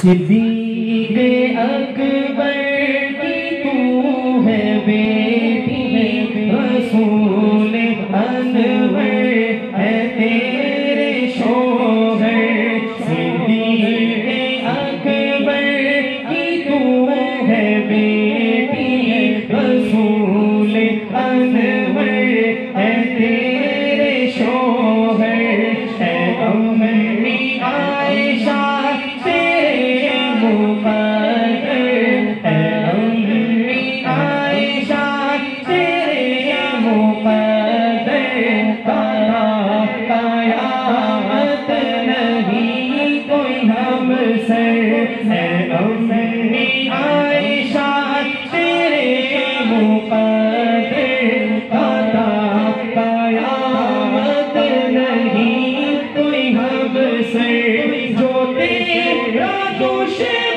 सिद्दीक़े अकबर की तू है बेटी, रसूल अनवर है तेरे शोहर। सिद्दीक़े अकबर की तू है बेटी, रसूल अनवर है तेरे शोहर। है अम्मी आयशा है अम्मी आयशा तेरे मुक़द्दर अता क़यामत नहीं कोई हमसे। जो तेरा दुश्मन